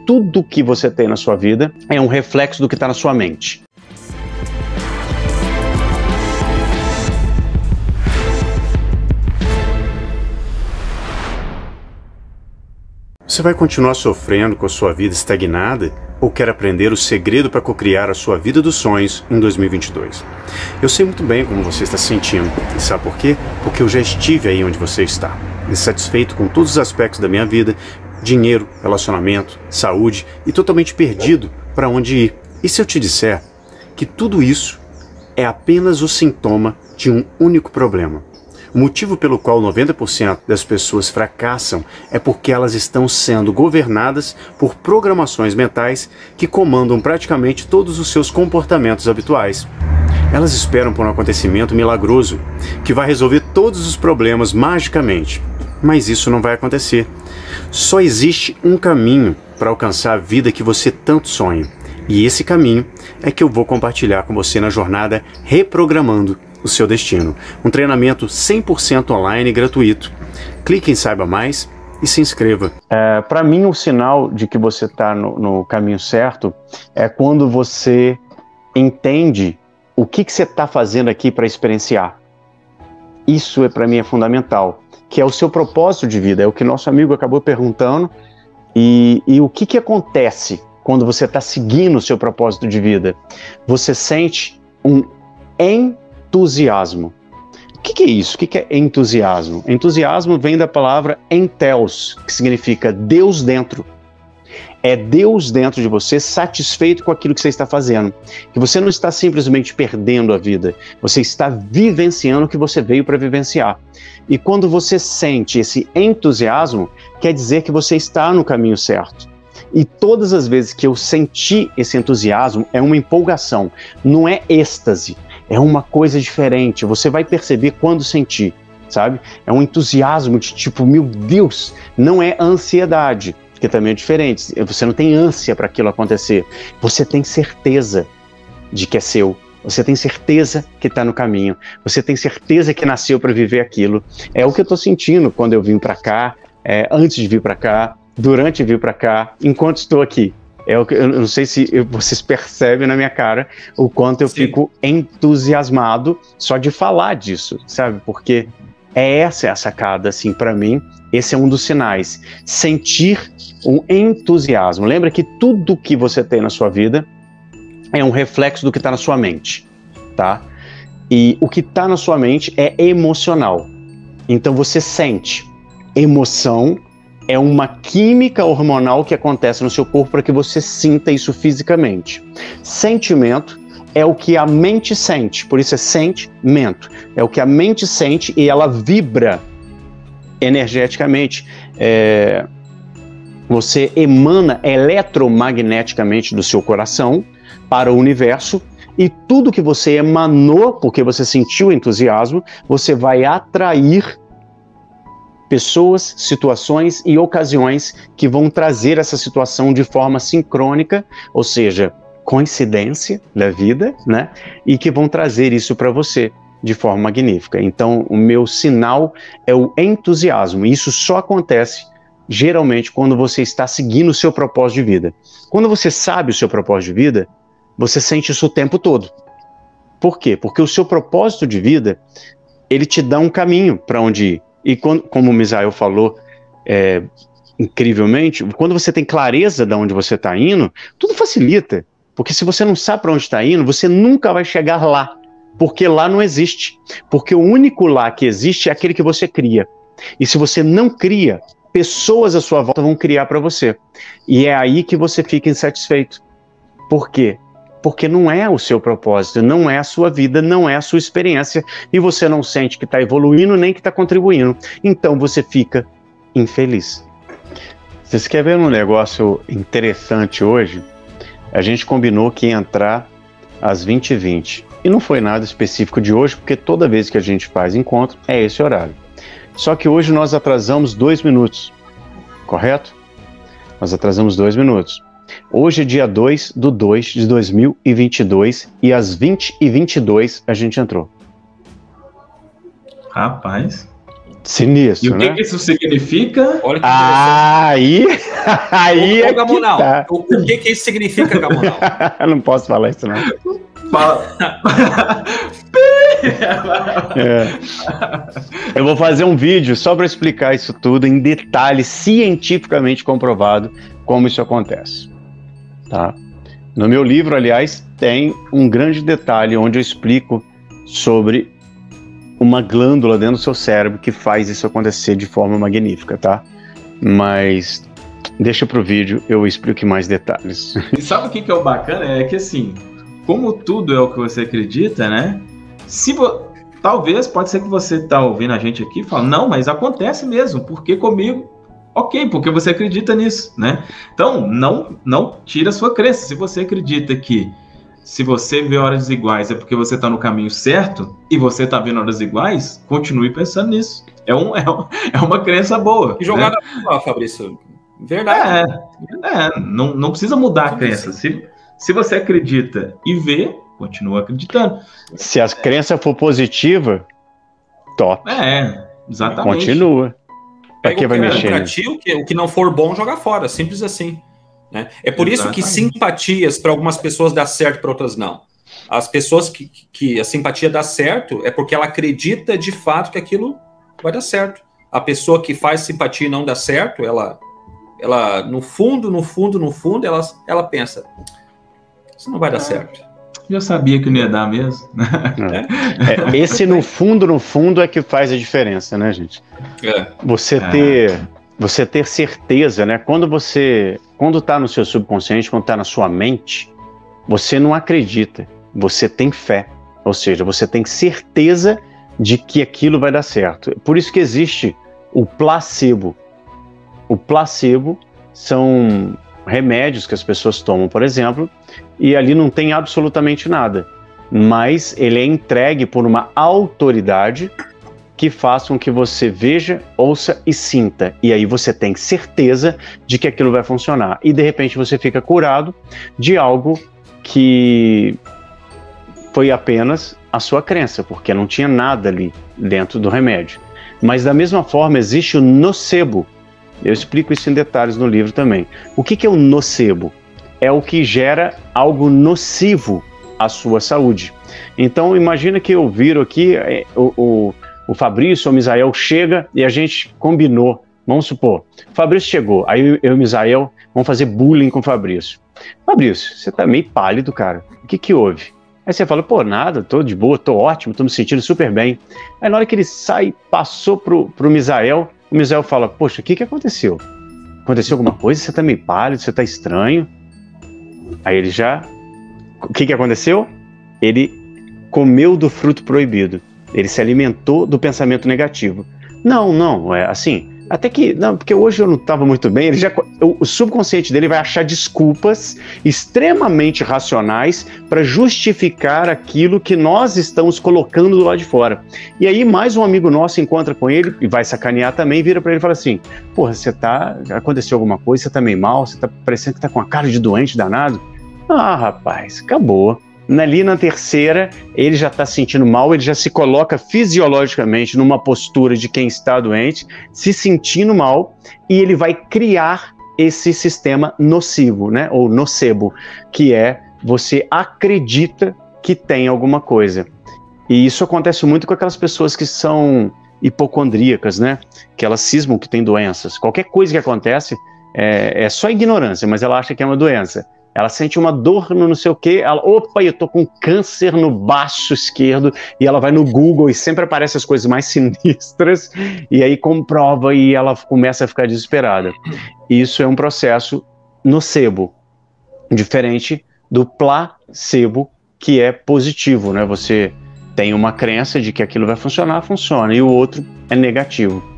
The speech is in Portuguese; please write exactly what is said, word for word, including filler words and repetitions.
tudo que você tem na sua vida é um reflexo do que está na sua mente. Você vai continuar sofrendo com a sua vida estagnada ou quer aprender o segredo para cocriar a sua vida dos sonhos em dois mil e vinte e dois? Eu sei muito bem como você está se sentindo. E sabe por quê? Porque eu já estive aí onde você está. Insatisfeito com todos os aspectos da minha vida, dinheiro, relacionamento, saúde e totalmente perdido para onde ir. E se eu te disser que tudo isso é apenas o sintoma de um único problema? O motivo pelo qual noventa por cento das pessoas fracassam é porque elas estão sendo governadas por programações mentais que comandam praticamente todos os seus comportamentos habituais. Elas esperam por um acontecimento milagroso, que vai resolver todos os problemas magicamente. Mas isso não vai acontecer. Só existe um caminho para alcançar a vida que você tanto sonha. E esse caminho é que eu vou compartilhar com você na jornada Reprogramando o Seu Destino. Um treinamento cem por cento online e gratuito. Clique em Saiba Mais e se inscreva. É, para mim, o sinal de que você está no, no caminho certo é quando você entende o que, que você está fazendo aqui para experienciar. Isso é, para mim, é fundamental, que é o seu propósito de vida. É o que nosso amigo acabou perguntando. E, e o que, que acontece quando você está seguindo o seu propósito de vida? Você sente um entusiasmo. O que, que é isso? O que, que é entusiasmo? Entusiasmo vem da palavra enteos, que significa Deus dentro. É Deus dentro de você, satisfeito com aquilo que você está fazendo. Que você não está simplesmente perdendo a vida, você está vivenciando o que você veio para vivenciar. E quando você sente esse entusiasmo, quer dizer que você está no caminho certo. E todas as vezes que eu senti esse entusiasmo, é uma empolgação, não é êxtase, é uma coisa diferente. Você vai perceber quando sentir, sabe? É um entusiasmo de tipo, meu Deus, não é ansiedade, que também é diferente. Você não tem ânsia para aquilo acontecer, você tem certeza de que é seu. Você tem certeza que está no caminho, você tem certeza que nasceu para viver aquilo. É o que eu estou sentindo quando eu vim para cá, é, antes de vir para cá, durante vir para cá, enquanto estou aqui. É o que, eu não sei se eu, vocês percebem na minha cara o quanto eu Sim. fico entusiasmado só de falar disso, sabe? Porque é essa é a sacada, assim, para mim, esse é um dos sinais. Sentir um entusiasmo. Lembra que tudo que você tem na sua vida é um reflexo do que está na sua mente, tá? E o que está na sua mente é emocional. Então você sente. Emoção é uma química hormonal que acontece no seu corpo para que você sinta isso fisicamente. Sentimento é o que a mente sente, por isso é sentimento. É o que a mente sente e ela vibra energeticamente. É... Você emana eletromagneticamente do seu coração para o universo, e tudo que você emanou, porque você sentiu entusiasmo, você vai atrair pessoas, situações e ocasiões que vão trazer essa situação de forma sincrônica, ou seja, coincidência da vida, né? E que vão trazer isso para você de forma magnífica. Então, o meu sinal é o entusiasmo. Isso só acontece geralmente quando você está seguindo o seu propósito de vida. Quando você sabe o seu propósito de vida, você sente isso o tempo todo. Por quê? Porque o seu propósito de vida, ele te dá um caminho para onde ir. E quando, como o Misael falou é, incrivelmente, quando você tem clareza de onde você está indo, tudo facilita. Porque se você não sabe para onde está indo, você nunca vai chegar lá. Porque lá não existe. Porque o único lá que existe é aquele que você cria. E se você não cria, pessoas à sua volta vão criar para você. E é aí que você fica insatisfeito. Por quê? Porque não é o seu propósito, não é a sua vida, não é a sua experiência, e você não sente que está evoluindo nem que está contribuindo. Então você fica infeliz. Vocês querem ver um negócio interessante hoje? A gente combinou que ia entrar às vinte e vinte. E não foi nada específico de hoje, porque toda vez que a gente faz encontro, é esse horário. Só que hoje nós atrasamos dois minutos, correto? Nós atrasamos dois minutos. Hoje é dia dois de dois de dois mil e vinte e dois e às vinte e vinte e dois a gente entrou. Rapaz. Sinistro, E o que, né? que isso significa? Olha que Ah, aí, aí Ô, é ô, Gamonal, que tá. o, o que que isso significa, Gamonal? Eu não posso falar isso, não. Fala. É. Eu vou fazer um vídeo só para explicar isso tudo em detalhes, cientificamente comprovado como isso acontece, tá? No meu livro, aliás, tem um grande detalhe onde eu explico sobre uma glândula dentro do seu cérebro que faz isso acontecer de forma magnífica, tá? Mas deixa pro vídeo, eu explico em mais detalhes. E sabe o que, que é o bacana? É que assim, como tudo é o que você acredita, né? Se vo... Talvez, pode ser que você tá ouvindo a gente aqui e fala, não, mas acontece mesmo, porque comigo, ok, porque você acredita nisso, né? Então, não, não tira a sua crença. Se você acredita que se você vê horas iguais é porque você está no caminho certo e você está vendo horas iguais, continue pensando nisso. É, um, é, um, é uma crença boa. Que jogada né? boa, Fabrício. Verdade. É, é não, não precisa mudar a crença. Se, se você acredita e vê, continua acreditando. Se a crença for positiva, top. É, exatamente. Continua. Pra que vai o que é mexer? pra ti, o, que, o que não for bom, joga fora. Simples assim. Né? É por Exatamente. isso que simpatias para algumas pessoas dá certo, para outras não. As pessoas que, que a simpatia dá certo é porque ela acredita de fato que aquilo vai dar certo. A pessoa que faz simpatia e não dá certo, ela, ela no fundo, no fundo, no fundo, ela, ela pensa, isso não vai dar certo. Eu sabia que não ia dar mesmo. É, esse no fundo, no fundo é que faz a diferença, né, gente? É. Você ter, você ter certeza, né? Quando você, quando tá no seu subconsciente, quando tá na sua mente, você não acredita, você tem fé. Ou seja, você tem certeza de que aquilo vai dar certo. Por isso que existe o placebo. O placebo são remédios que as pessoas tomam, por exemplo, e ali não tem absolutamente nada, mas ele é entregue por uma autoridade que faz com que você veja, ouça e sinta, e aí você tem certeza de que aquilo vai funcionar, e de repente você fica curado de algo que foi apenas a sua crença, porque não tinha nada ali dentro do remédio. Mas da mesma forma existe o nocebo. Eu explico isso em detalhes no livro também. O que que é o nocebo? É o que gera algo nocivo à sua saúde. Então imagina que eu viro aqui, o, o, o Fabrício ou o Misael chega e a gente combinou. Vamos supor, o Fabrício chegou, aí eu e o Misael vamos fazer bullying com o Fabrício. Fabrício, você tá meio pálido, cara. O que que houve? Aí você fala, pô, nada, tô de boa, tô ótimo, tô me sentindo super bem. Aí na hora que ele sai, passou pro, pro Misael, o Misael fala, poxa, o que que aconteceu? Aconteceu alguma coisa? Você tá meio pálido, você tá estranho? Aí ele já... O que que aconteceu? Ele comeu do fruto proibido. Ele se alimentou do pensamento negativo. Não, não, é assim... Até que, não, porque hoje eu não estava muito bem, ele já, o, o subconsciente dele vai achar desculpas extremamente racionais para justificar aquilo que nós estamos colocando do lado de fora. E aí mais um amigo nosso encontra com ele e vai sacanear também, vira para ele e fala assim, porra, você tá, aconteceu alguma coisa, você tá meio mal, você tá parecendo que tá com a cara de doente danado? Ah, rapaz, acabou. Ali na terceira, ele já está se sentindo mal, ele já se coloca fisiologicamente numa postura de quem está doente, se sentindo mal, e ele vai criar esse sistema nocivo, né? Ou nocebo, que é você acredita que tem alguma coisa. E isso acontece muito com aquelas pessoas que são hipocondríacas, né? Que elas cismam que têm doenças. Qualquer coisa que acontece é, é só ignorância, mas ela acha que é uma doença. Ela sente uma dor no não sei o quê, ela, opa, eu tô com câncer no baço esquerdo, e ela vai no Google e sempre aparecem as coisas mais sinistras, e aí comprova e ela começa a ficar desesperada. Isso é um processo nocebo, diferente do placebo, que é positivo, né? Você tem uma crença de que aquilo vai funcionar, funciona, e o outro é negativo.